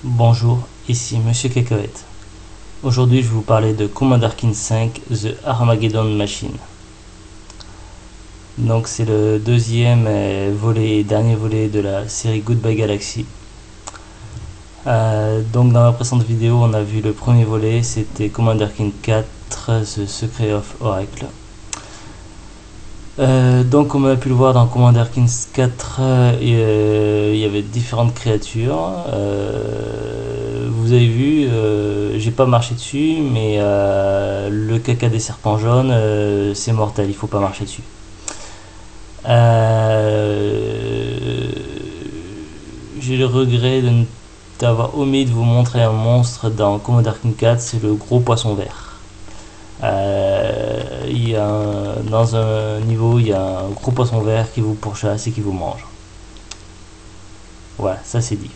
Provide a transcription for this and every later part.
Bonjour, ici Monsieur Cacahuète. Aujourd'hui, je vais vous parler de Commander Keen 5 The Armageddon Machine. Donc, c'est le deuxième volet et dernier volet de la série Goodbye Galaxy. Donc, dans la précédente vidéo, on a vu le premier volet, c'était Commander Keen 4 The Secret of Oracle. Donc, comme on a pu le voir dans Commander Keen 4, il y avait différentes créatures. Vous avez vu, j'ai pas marché dessus, mais le caca des serpents jaunes, c'est mortel, il faut pas marcher dessus. J'ai le regret d'avoir omis de vous montrer un monstre dans Commander King 4, c'est le gros poisson vert. Dans un niveau, il y a un gros poisson vert qui vous pourchasse et qui vous mange. Voilà, ça c'est dit.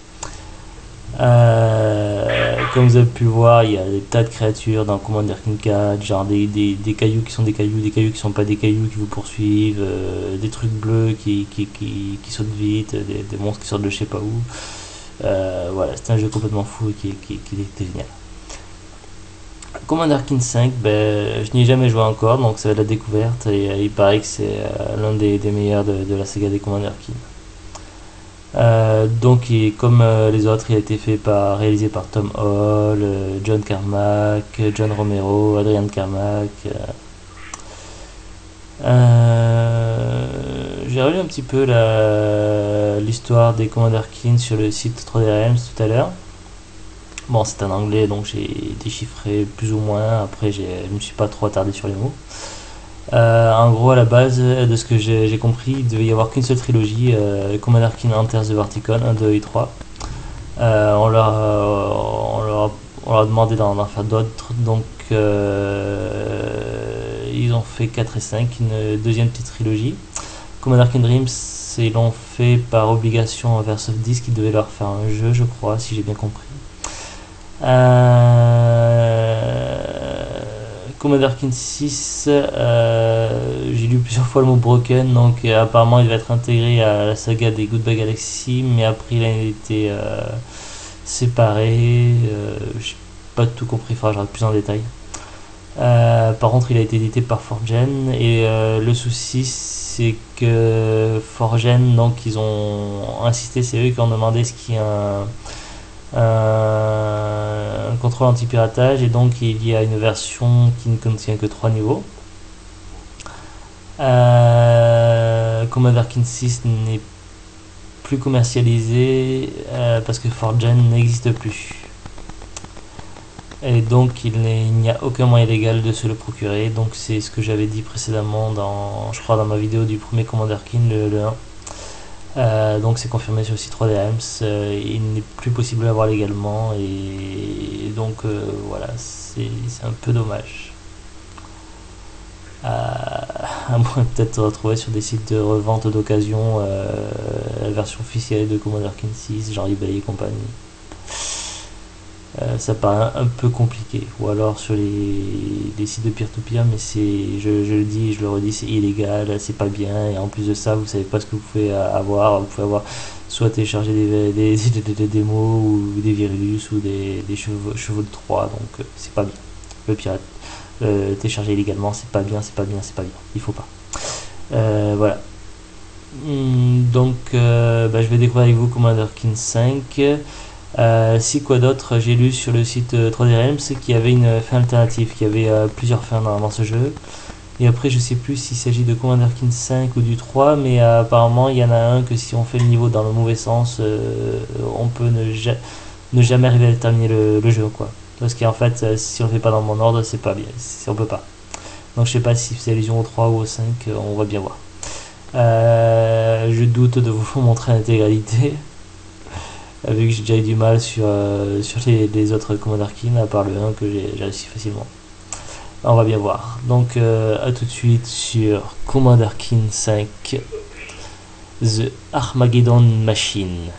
Comme vous avez pu le voir, il y a des tas de créatures dans Commander King 4, genre des cailloux qui sont des cailloux qui sont pas des cailloux qui vous poursuivent, des trucs bleus qui sautent vite, des monstres qui sortent de je sais pas où. Voilà, c'est un jeu complètement fou et qui était génial. Commander King 5, je n'y ai jamais joué encore, donc c'est la découverte et il paraît que c'est l'un des meilleurs de la saga des Commander King. Donc, comme les autres, il a été réalisé par Tom Hall, John Carmack, John Romero, Adrian Carmack. J'ai relu un petit peu l'histoire des Commander Keen sur le site 3D Realms tout à l'heure. Bon, c'est en anglais, donc j'ai déchiffré plus ou moins. Après, je me suis pas trop attardé sur les mots. En gros, à la base, de ce que j'ai compris, il devait y avoir qu'une seule trilogie, Commander Keen Enter the Verticon 1, 2 et 3. On leur a demandé d'en faire d'autres, donc ils ont fait 4 et 5, une deuxième petite trilogie. Commander Keen Dreams, ils l'ont fait par obligation envers Softdisk, ils devaient leur faire un jeu, je crois, si j'ai bien compris. Commander Keen 6, j'ai lu plusieurs fois le mot broken, donc apparemment il va être intégré à la saga des Goodbye Galaxy, mais après il a été séparé, j'ai pas tout compris, enfin je regarde plus en détail. Par contre il a été édité par 4Gen et le souci c'est que 4Gen, donc ils ont insisté, c'est eux qui ont demandé ce qui est un contrôle anti-piratage et donc il y a une version qui ne contient que 3 niveaux. Commander Keen 6 n'est plus commercialisé parce que 4Gen n'existe plus. Et donc il n'y a aucun moyen légal de se le procurer. Donc c'est ce que j'avais dit précédemment je crois dans ma vidéo du premier Commander Keen, le 1. Donc c'est confirmé sur le site 3D Realms, il n'est plus possible de l'avoir légalement et donc voilà, c'est un peu dommage. À moins peut-être retrouver sur des sites de revente d'occasion la version officielle de Commander Keen 6, genre eBay et compagnie. Ça paraît un peu compliqué, ou alors sur les sites de peer-to-peer, mais je le dis et je le redis, c'est illégal, c'est pas bien, et en plus de ça, vous savez pas ce que vous pouvez avoir. Vous pouvez avoir soit télécharger des démos, ou des virus, ou des chevaux de Troie, donc c'est pas bien. Le pirate, télécharger illégalement, c'est pas bien, c'est pas bien, c'est pas bien, il faut pas. Voilà. Donc, je vais découvrir avec vous Commander Keen 5. Si quoi d'autre, j'ai lu sur le site 3D Realms qu'il y avait une fin alternative, qu'il y avait plusieurs fins dans ce jeu. Et après, je sais plus s'il s'agit de Commander Keen 5 ou du 3, mais apparemment, il y en a un que si on fait le niveau dans le mauvais sens, on peut ne jamais arriver à terminer le jeu, quoi. Parce qu'en fait, si on le fait pas dans mon ordre, c'est pas bien, on peut pas. Donc je sais pas si c'est allusion au 3 ou au 5, on va bien voir. Je doute de vous montrer l'intégralité. Vu que j'ai déjà eu du mal sur les autres Commander Keen, à part le 1 que j'ai réussi facilement. On va bien voir. Donc à tout de suite sur Commander Keen 5 The Armageddon Machine.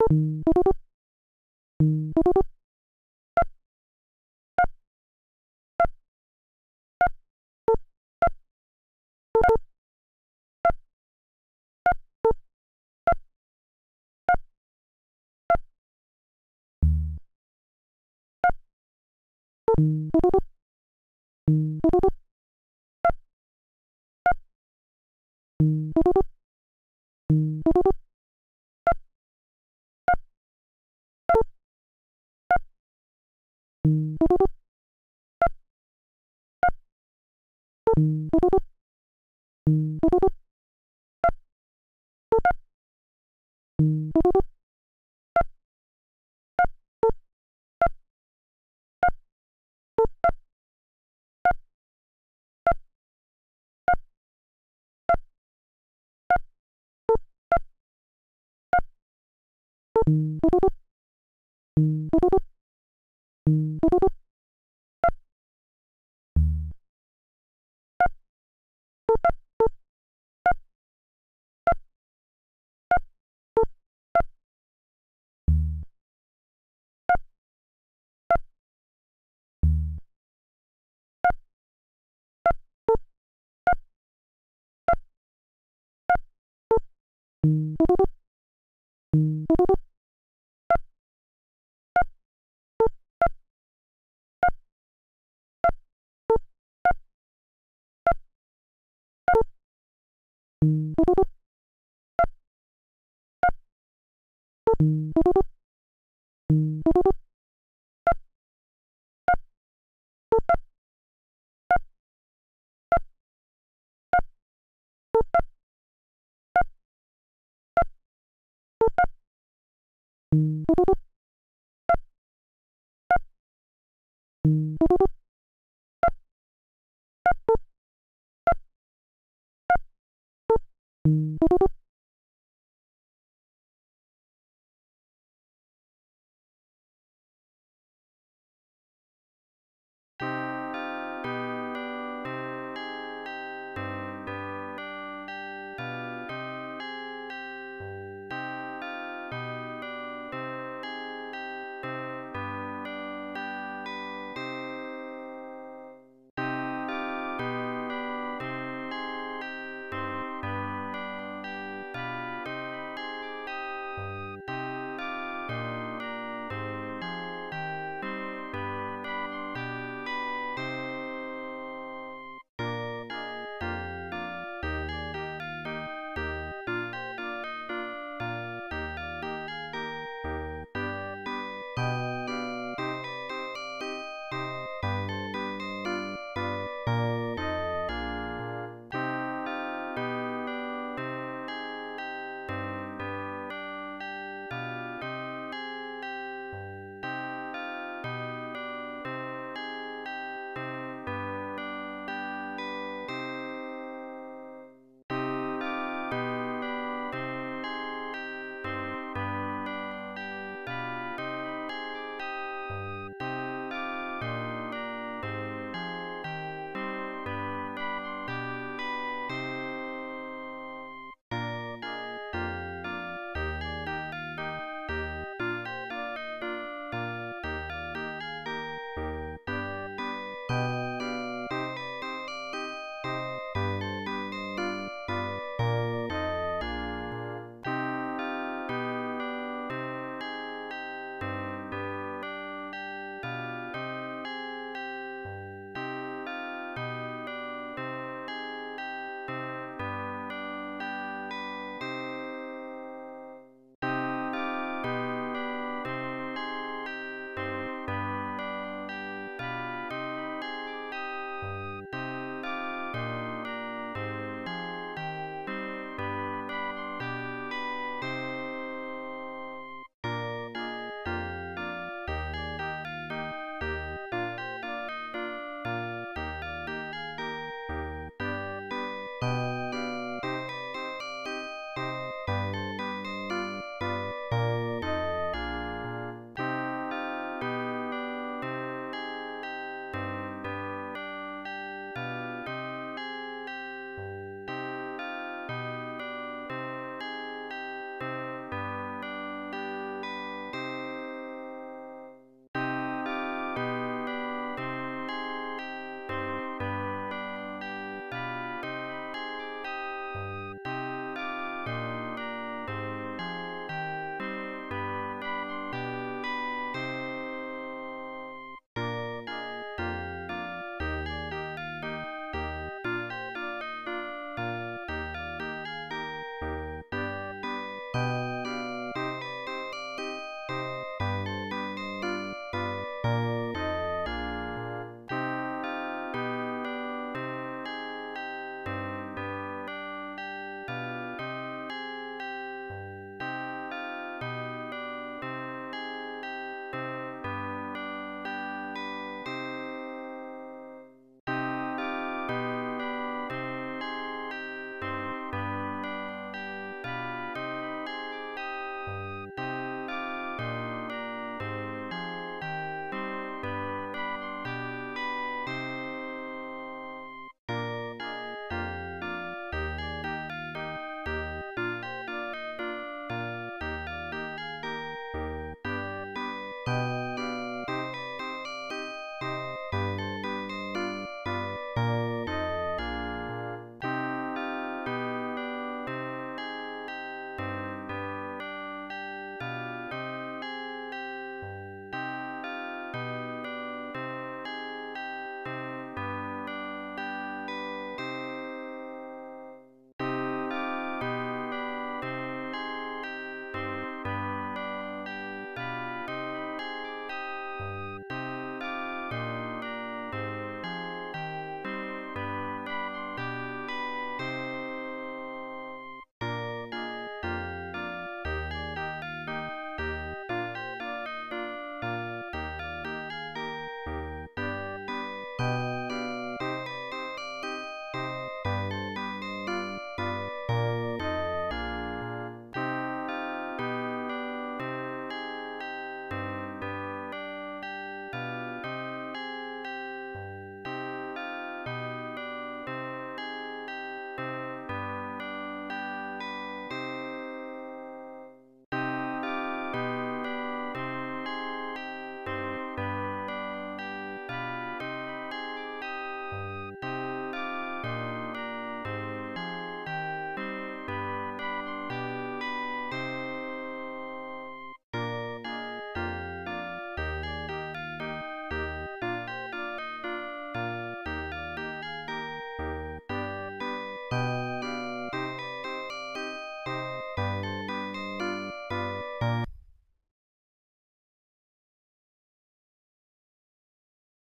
you